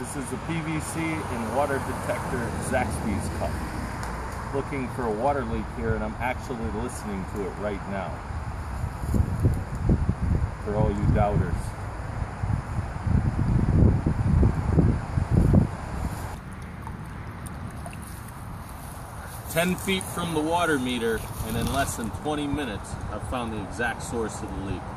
This is a PVC and water detector Zaxby's cup. Looking for a water leak here, and I'm actually listening to it right now. For all you doubters. "10 feet from the water meter, and in less than 20 minutes, I've found the exact source of the leak."